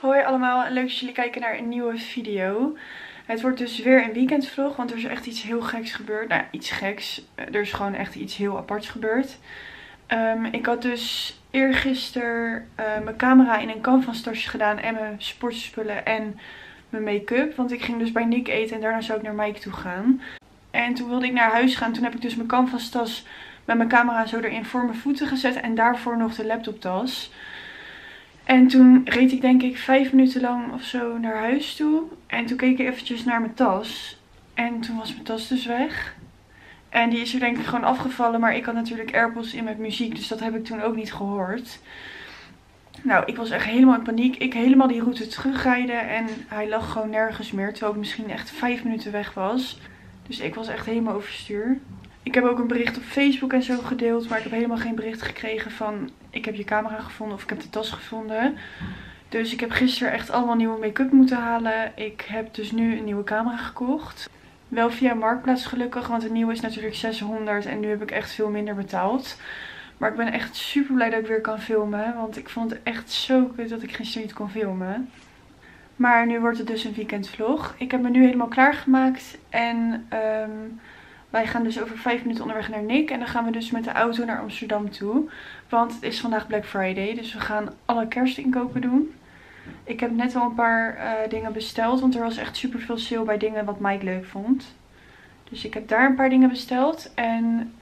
Hoi allemaal en leuk dat jullie kijken naar een nieuwe video. Het wordt dus weer een weekendvlog, want er is echt iets heel geks gebeurd. Nou, iets geks. Er is gewoon echt iets heel aparts gebeurd. Ik had dus eergisteren mijn camera in een canvastasje gedaan en mijn sportspullen en mijn make-up. Want ik ging dus bij Nick eten en daarna zou ik naar Mike toe gaan. En toen wilde ik naar huis gaan. Toen heb ik dus mijn canvastas met mijn camera zo erin voor mijn voeten gezet en daarvoor nog de laptoptas. En toen reed ik denk ik 5 minuten lang of zo naar huis toe. En toen keek ik eventjes naar mijn tas. En toen was mijn tas dus weg. En die is er denk ik gewoon afgevallen. Maar ik had natuurlijk AirPods in met muziek. Dus dat heb ik toen ook niet gehoord. Nou, ik was echt helemaal in paniek. Ik helemaal die route terugrijden. En hij lag gewoon nergens meer. Terwijl ik misschien echt 5 minuten weg was. Dus ik was echt helemaal overstuur. Ik heb ook een bericht op Facebook en zo gedeeld. Maar ik heb helemaal geen bericht gekregen van ik heb je camera gevonden of ik heb de tas gevonden. Dus ik heb gisteren echt allemaal nieuwe make-up moeten halen. Ik heb dus nu een nieuwe camera gekocht. Wel via Marktplaats gelukkig, want de nieuwe is natuurlijk 600 en nu heb ik echt veel minder betaald. Maar ik ben echt super blij dat ik weer kan filmen. Want ik vond het echt zo kut dat ik gisteren niet kon filmen. Maar nu wordt het dus een weekendvlog. Ik heb me nu helemaal klaargemaakt en wij gaan dus over 5 minuten onderweg naar Nick. En dan gaan we dus met de auto naar Amsterdam toe. Want het is vandaag Black Friday. Dus we gaan alle kerstinkopen doen. Ik heb net wel een paar dingen besteld. Want er was echt super veel sale bij dingen wat Mike leuk vond. Dus ik heb daar een paar dingen besteld. En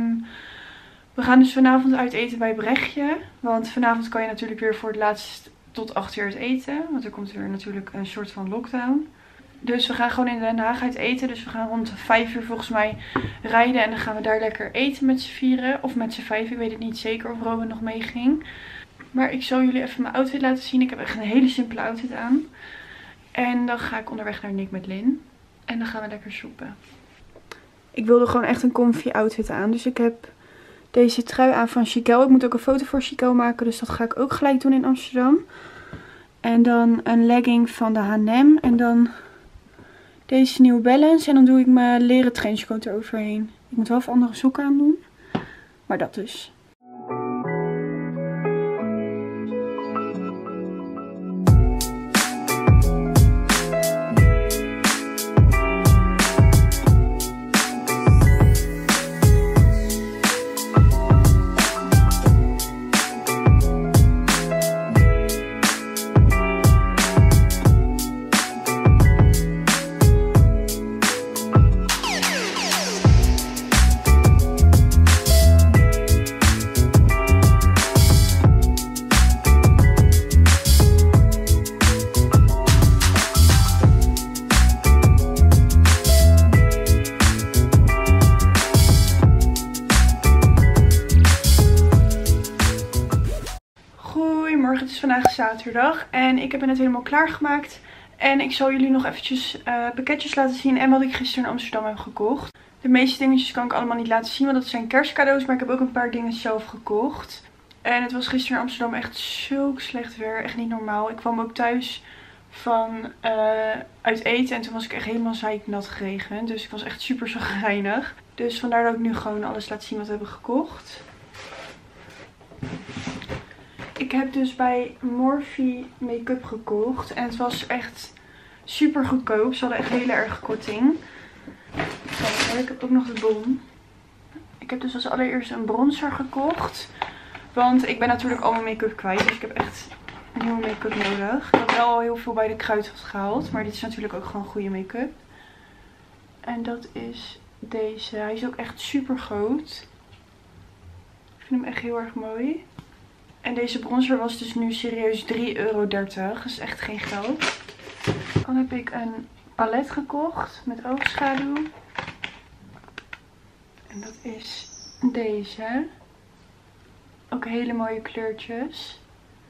we gaan dus vanavond uit eten bij Brechtje. Want vanavond kan je natuurlijk weer voor het laatst tot 8 uur uit eten. Want er komt weer natuurlijk een soort van lockdown. Dus we gaan gewoon in Den Haag uit eten. Dus we gaan rond 5 uur volgens mij rijden. En dan gaan we daar lekker eten met z'n vieren. Of met z'n 5. Ik weet het niet zeker of Robin nog meeging. Maar ik zal jullie even mijn outfit laten zien. Ik heb echt een hele simpele outfit aan. En dan ga ik onderweg naar Nick met Lin. En dan gaan we lekker shoppen. Ik wilde gewoon echt een comfy outfit aan. Dus ik heb deze trui aan van Chiquel. Ik moet ook een foto voor Chiquel maken. Dus dat ga ik ook gelijk doen in Amsterdam. En dan een legging van de H&M. En dan deze New Balance. En dan doe ik mijn leren trenchcoat eroverheen. Ik moet wel even andere sokken aan doen. Maar dat dus. Goedemorgen, het is vandaag zaterdag en ik heb het net helemaal klaargemaakt. En ik zal jullie nog eventjes pakketjes laten zien en wat ik gisteren in Amsterdam heb gekocht. De meeste dingetjes kan ik allemaal niet laten zien, want dat zijn kerstcadeaus. Maar ik heb ook een paar dingen zelf gekocht. En het was gisteren in Amsterdam echt zulk slecht weer, echt niet normaal. Ik kwam ook thuis van uit eten en toen was ik echt helemaal zeiknat geregend. Dus ik was echt super chagrijnig. Dus vandaar dat ik nu gewoon alles laat zien wat we hebben gekocht. Ik heb dus bij Morphe make-up gekocht. En het was echt super goedkoop. Ze hadden echt hele erg korting. Kijk, ik heb ook nog de bon. Ik heb dus als allereerst een bronzer gekocht. Want ik ben natuurlijk al mijn make-up kwijt. Dus ik heb echt nieuwe make-up nodig. Ik had wel al heel veel bij de Kruidvat gehaald. Maar dit is natuurlijk ook gewoon goede make-up. En dat is deze. Hij is ook echt super groot. Ik vind hem echt heel erg mooi. En deze bronzer was dus nu serieus €3,30. Dat is echt geen geld. Dan heb ik een palet gekocht met oogschaduw. En dat is deze. Ook hele mooie kleurtjes.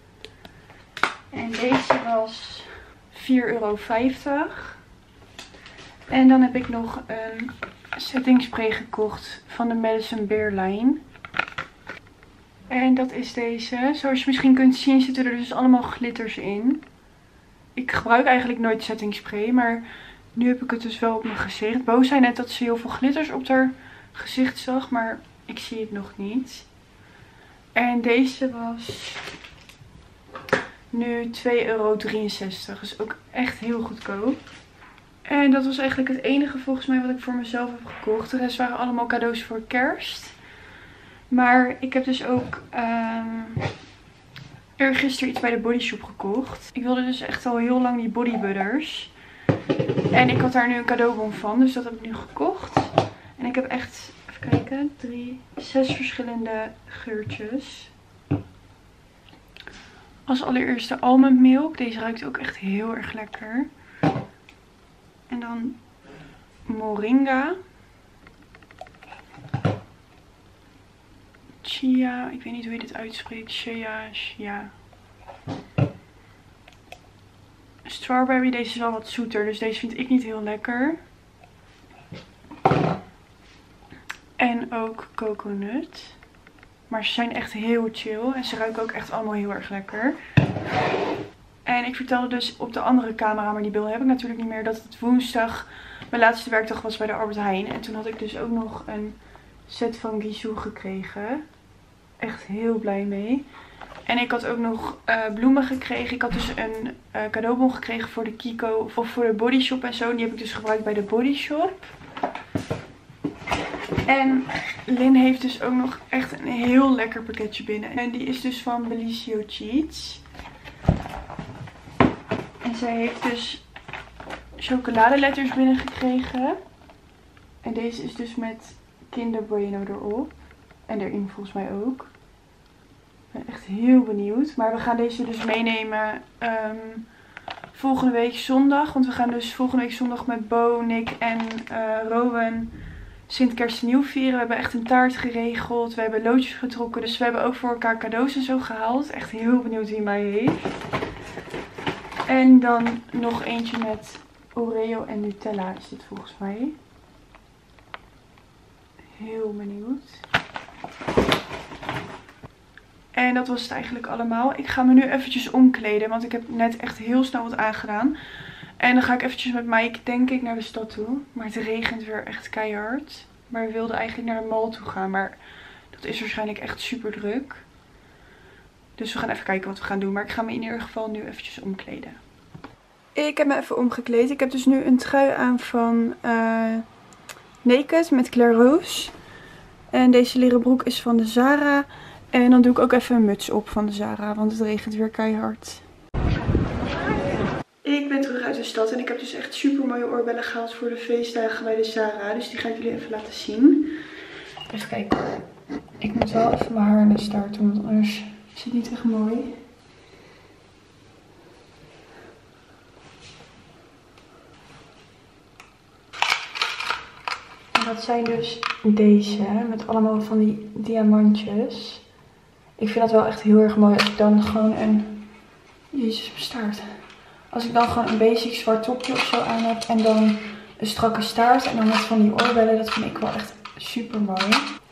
En deze was €4,50. En dan heb ik nog een setting spray gekocht van de Madison Beer lijn. En dat is deze. Zoals je misschien kunt zien zitten er dus allemaal glitters in. Ik gebruik eigenlijk nooit setting spray, maar nu heb ik het dus wel op mijn gezicht. Bo zei net dat ze heel veel glitters op haar gezicht zag, maar ik zie het nog niet. En deze was nu 2,63 €. Dus ook echt heel goedkoop. En dat was eigenlijk het enige volgens mij wat ik voor mezelf heb gekocht. De rest waren allemaal cadeaus voor kerst. Maar ik heb dus ook eergisteren iets bij de Body Shop gekocht. Ik wilde dus echt al heel lang die body butters. En ik had daar nu een cadeaubon van. Dus dat heb ik nu gekocht. En ik heb echt, even kijken, 6 verschillende geurtjes. Als allereerste almond milk. Deze ruikt ook echt heel erg lekker. En dan moringa. Chia, ik weet niet hoe je dit uitspreekt. Chia. Strawberry, deze is wel wat zoeter, dus deze vind ik niet heel lekker. En ook coconut. Maar ze zijn echt heel chill en ze ruiken ook echt allemaal heel erg lekker. En ik vertelde dus op de andere camera, maar die beelden heb ik natuurlijk niet meer, dat het woensdag mijn laatste werkdag was bij de Albert Heijn. En toen had ik dus ook nog een set van Gisou gekregen. Echt heel blij mee. En ik had ook nog bloemen gekregen. Ik had dus een cadeaubon gekregen voor de Kiko of voor de Body Shop en zo. Die heb ik dus gebruikt bij de Body Shop. En Lynn heeft dus ook nog echt een heel lekker pakketje binnen. En die is dus van Bellisio Cheats. En zij heeft dus chocoladeletters binnengekregen. En deze is dus met Kinder Bueno erop. En erin volgens mij ook. Ik ben echt heel benieuwd. Maar we gaan deze dus meenemen volgende week zondag. Want we gaan dus volgende week zondag met Bo, Nick en Rowan Sint Kerstenieuw vieren. We hebben echt een taart geregeld. We hebben loodjes getrokken. Dus we hebben ook voor elkaar cadeaus en zo gehaald. Echt heel benieuwd wie mij heeft. En dan nog eentje met Oreo en Nutella is dit volgens mij. Heel benieuwd. En dat was het eigenlijk allemaal. Ik ga me nu eventjes omkleden. Want ik heb net echt heel snel wat aangedaan. En dan ga ik eventjes met Mike, denk ik, naar de stad toe. Maar het regent weer echt keihard. Maar we wilden eigenlijk naar de mall toe gaan. Maar dat is waarschijnlijk echt super druk. Dus we gaan even kijken wat we gaan doen. Maar ik ga me in ieder geval nu eventjes omkleden. Ik heb me even omgekleed. Ik heb dus nu een trui aan van Naked met Claire Rose. En deze leren broek is van de Zara. En dan doe ik ook even een muts op van de Zara, want het regent weer keihard. Ik ben terug uit de stad en ik heb dus echt super mooie oorbellen gehaald voor de feestdagen bij de Zara. Dus die ga ik jullie even laten zien. Even kijken. Ik moet wel even mijn haar in de staart doen, want anders is het niet echt mooi. En dat zijn dus deze, met allemaal van die diamantjes. Ik vind dat wel echt heel erg mooi als ik dan gewoon een... Jezus, bestaart. Als ik dan gewoon een basic zwart topje of zo aan heb. En dan een strakke staart. En dan met van die oorbellen. Dat vind ik wel echt super mooi.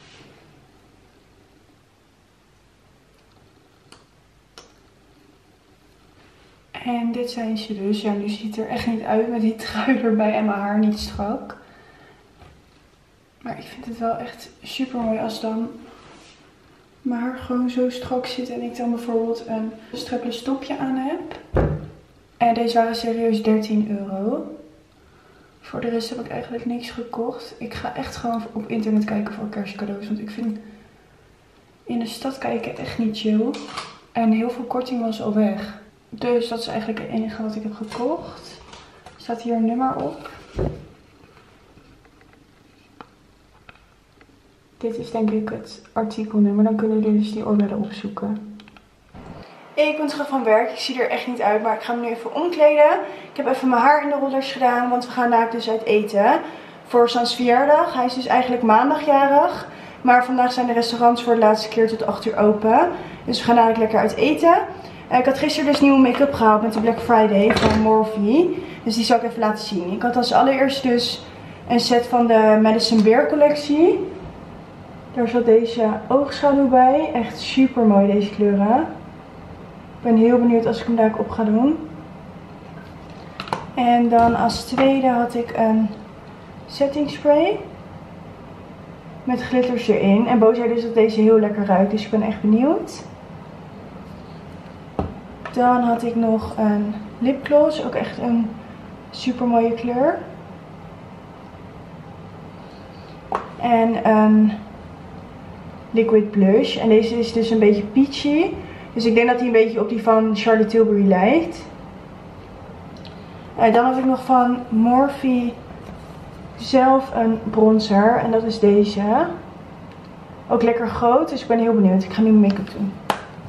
En dit zijn ze dus. Ja, nu ziet het er echt niet uit met die trui erbij en mijn haar niet strak. Maar ik vind het wel echt super mooi als dan mijn haar gewoon zo strak zit en ik dan bijvoorbeeld een strapless topje aan heb. En deze waren serieus €13. Voor de rest heb ik eigenlijk niks gekocht. Ik ga echt gewoon op internet kijken voor kerstcadeaus. Want ik vind in de stad kijken echt niet chill. En heel veel korting was al weg. Dus dat is eigenlijk het enige wat ik heb gekocht. Er staat hier een nummer op. Dit is denk ik het artikelnummer. Dan kunnen jullie dus die oorbellen opzoeken. Ik ben terug van werk. Ik zie er echt niet uit, maar ik ga me nu even omkleden. Ik heb even mijn haar in de rollers gedaan, want we gaan daar dus uit eten. Voor Sans verjaardag. Hij is dus eigenlijk maandagjarig. Maar vandaag zijn de restaurants voor de laatste keer tot 8 uur open. Dus we gaan dadelijk lekker uit eten. Ik had gisteren dus nieuwe make-up gehaald met de Black Friday van Morphe. Dus die zal ik even laten zien. Ik had als allereerst dus een set van de Madison Beer collectie. Daar zat deze oogschaduw bij. Echt super mooi deze kleuren. Ik ben heel benieuwd als ik hem daar op ga doen. En dan als tweede had ik een setting spray. Met glitters erin. En Bo zei dus dat deze heel lekker ruikt. Dus ik ben echt benieuwd. Dan had ik nog een lipgloss. Ook echt een super mooie kleur. En een liquid blush. En deze is dus een beetje peachy. Dus ik denk dat hij een beetje op die van Charlotte Tilbury lijkt. Dan had ik nog van Morphe zelf een bronzer. En dat is deze. Ook lekker groot. Dus ik ben heel benieuwd. Ik ga nu mijn make-up doen.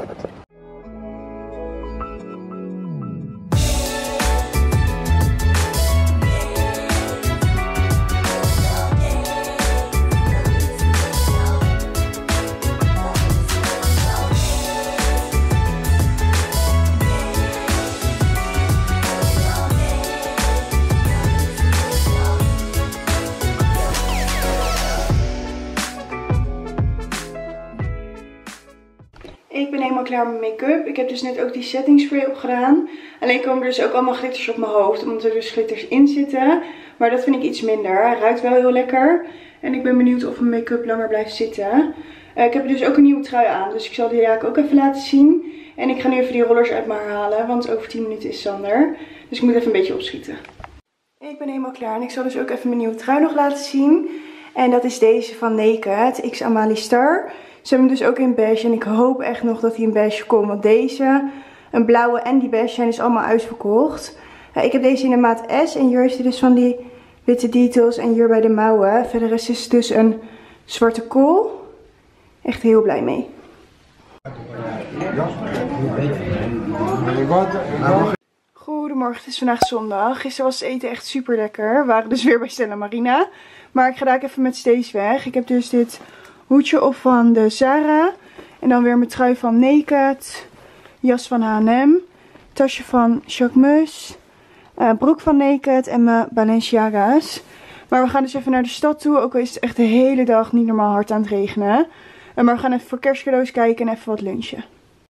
Ik ben helemaal klaar met make-up. Ik heb dus net ook die setting spray opgedaan. Alleen komen er dus ook allemaal glitters op mijn hoofd. Omdat er dus glitters in zitten. Maar dat vind ik iets minder. Hij ruikt wel heel lekker. En ik ben benieuwd of mijn make-up langer blijft zitten. Ik heb dus ook een nieuwe trui aan. Dus ik zal die ook even laten zien. En ik ga nu even die rollers uit mijn haar halen. Want over 10 minuten is Sander. Dus ik moet even een beetje opschieten. Ik ben helemaal klaar. En ik zal dus ook even mijn nieuwe trui nog laten zien. En dat is deze van Naked X Amalie Star. Ze hebben hem dus ook in beige en ik hoop echt nog dat hij in beige komt. Want deze, een blauwe en die beige zijn dus allemaal uitverkocht. Ik heb deze in de maat S en hier heeft hij dus van die witte details en hier bij de mouwen. Verder is het dus een zwarte kool. Echt heel blij mee. Goedemorgen, het is vandaag zondag. Gisteren was het eten echt super lekker. We waren dus weer bij Stella Marina. Maar ik ga daar even met Stees weg. Ik heb dus dit hoedje op van de Zara. En dan weer mijn trui van Naked. Jas van H&M. Tasje van Jacquemus. Broek van Naked en mijn Balenciaga's. Maar we gaan dus even naar de stad toe. Ook al is het echt de hele dag niet normaal hard aan het regenen. Maar we gaan even voor kerstcadeaus kijken en even wat lunchen.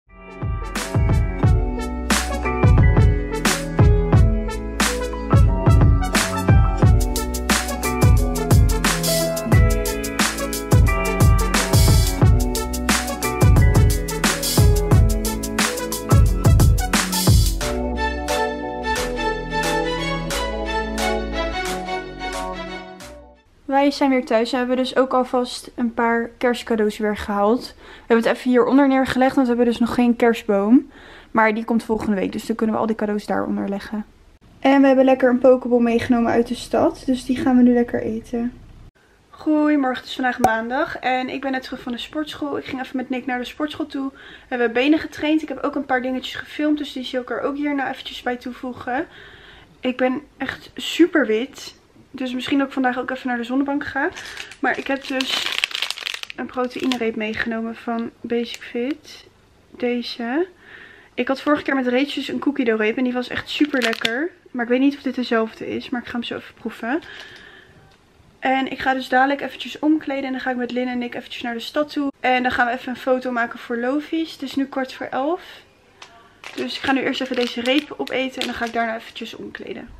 Wij zijn weer thuis en we hebben dus ook alvast een paar kerstcadeaus weer gehaald. We hebben het even hieronder neergelegd, want we hebben dus nog geen kerstboom. Maar die komt volgende week, dus dan kunnen we al die cadeaus daaronder leggen. En we hebben lekker een pokeball meegenomen uit de stad, dus die gaan we nu lekker eten. Goedemorgen, het is vandaag maandag en ik ben net terug van de sportschool. Ik ging even met Nick naar de sportschool toe. We hebben benen getraind. Ik heb ook een paar dingetjes gefilmd, dus die zie ik er ook hier nou eventjes bij toevoegen. Ik ben echt super wit. Dus misschien dat ik vandaag ook even naar de zonnebank ga. Maar ik heb dus een proteïnereep meegenomen van Basic Fit. Deze. Ik had vorige keer met Rachel een cookie dough reep en die was echt super lekker. Maar ik weet niet of dit dezelfde is, maar ik ga hem zo even proeven. En ik ga dus dadelijk eventjes omkleden en dan ga ik met Lynn en Nick eventjes naar de stad toe. En dan gaan we even een foto maken voor Lovies. Het is nu 11:15. Dus ik ga nu eerst even deze reep opeten en dan ga ik daarna eventjes omkleden.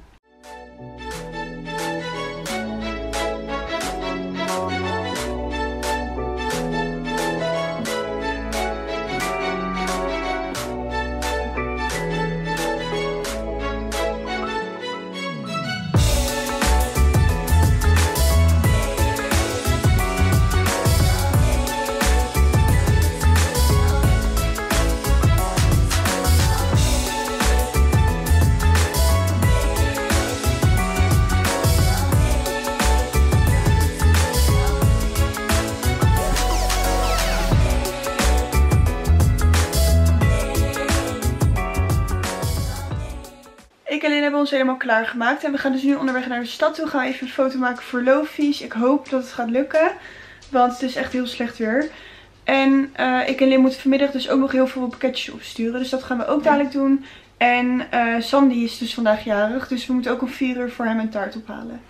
Ik en Lynn hebben ons helemaal klaargemaakt. En we gaan dus nu onderweg naar de stad toe. Gaan we even een foto maken voor Lovies. Ik hoop dat het gaat lukken. Want het is echt heel slecht weer. En ik en Lynn moeten vanmiddag dus ook nog heel veel pakketjes opsturen. Dus dat gaan we ook dadelijk doen. En Sandy is dus vandaag jarig. Dus we moeten ook om 4 uur voor hem een taart ophalen.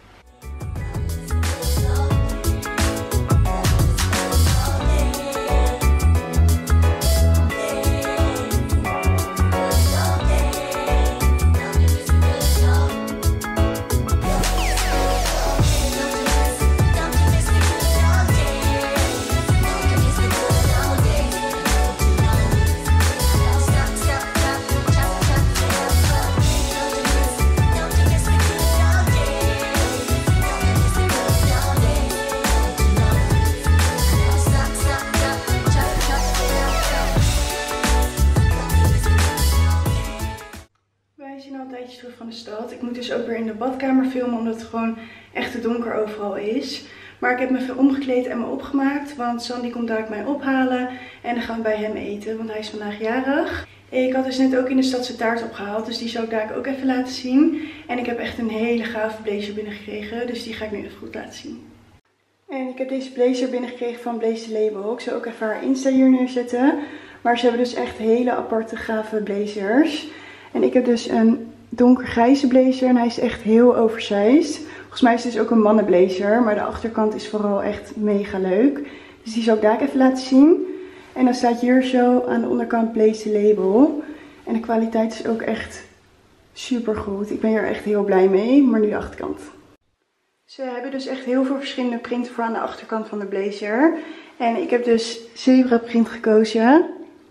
moet dus ook weer in de badkamer filmen, omdat het gewoon echt te donker overal is. Maar ik heb me even omgekleed en me opgemaakt, want Sandy komt dadelijk mij ophalen. En dan gaan we bij hem eten, want hij is vandaag jarig. Ik had dus net ook in de stad zijn taart opgehaald, dus die zal ik dadelijk ook even laten zien. En ik heb echt een hele gave blazer binnengekregen, dus die ga ik nu even goed laten zien. En ik heb deze blazer binnengekregen van Blaze the Label. Ik zal ook even haar Insta hier neerzetten. Maar ze hebben dus echt hele aparte gave blazers. En ik heb dus een donkergrijze blazer en hij is echt heel oversized. Volgens mij is het dus ook een mannenblazer, maar de achterkant is vooral echt mega leuk. Dus die zal ik daar even laten zien. En dan staat hier zo aan de onderkant Blaze the Label. En de kwaliteit is ook echt super goed. Ik ben hier echt heel blij mee, maar nu de achterkant. Ze hebben dus echt heel veel verschillende printen voor aan de achterkant van de blazer. En ik heb dus zebra print gekozen.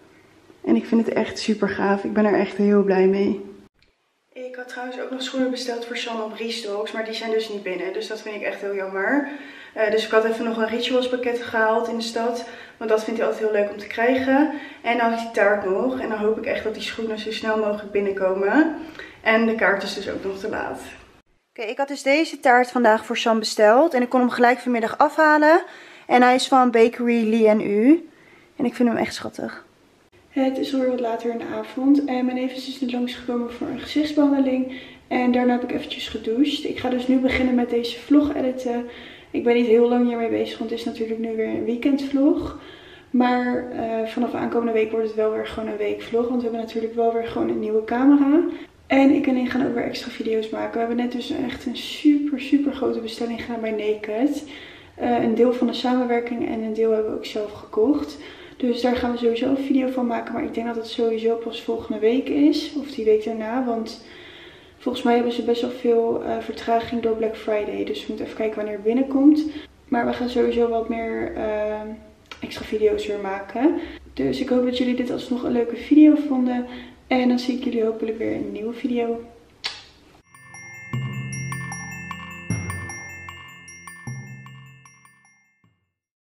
En ik vind het echt super gaaf. Ik ben er echt heel blij mee. Ik had trouwens ook nog schoenen besteld voor Sam op Restock, maar die zijn dus niet binnen. Dus dat vind ik echt heel jammer. Dus ik had even nog een Rituals pakket gehaald in de stad. Want dat vindt hij altijd heel leuk om te krijgen. En dan had ik die taart nog. En dan hoop ik echt dat die schoenen zo snel mogelijk binnenkomen. En de kaart is dus ook nog te laat. Oké, ik had dus deze taart vandaag voor Sam besteld. En ik kon hem gelijk vanmiddag afhalen. En hij is van Bakery Lee & U. En ik vind hem echt schattig. Het is alweer wat later in de avond. En mijn neef is dus net langsgekomen voor een gezichtsbehandeling. En daarna heb ik eventjes gedoucht. Ik ga dus nu beginnen met deze vlog editen. Ik ben niet heel lang hiermee bezig, want het is natuurlijk nu weer een weekendvlog. Maar vanaf aankomende week wordt het wel weer gewoon een weekvlog. Want we hebben natuurlijk wel weer gewoon een nieuwe camera. En ik en ik gaan ook weer extra video's maken. We hebben net dus echt een super grote bestelling gedaan bij Naked. Een deel van de samenwerking en een deel hebben we ook zelf gekocht. Dus daar gaan we sowieso een video van maken. Maar ik denk dat het sowieso pas volgende week is. Of die week daarna. Want volgens mij hebben ze best wel veel vertraging door Black Friday. Dus we moeten even kijken wanneer het binnenkomt. Maar we gaan sowieso wat meer extra video's weer maken. Dus ik hoop dat jullie dit alsnog een leuke video vonden. En dan zie ik jullie hopelijk weer in een nieuwe video.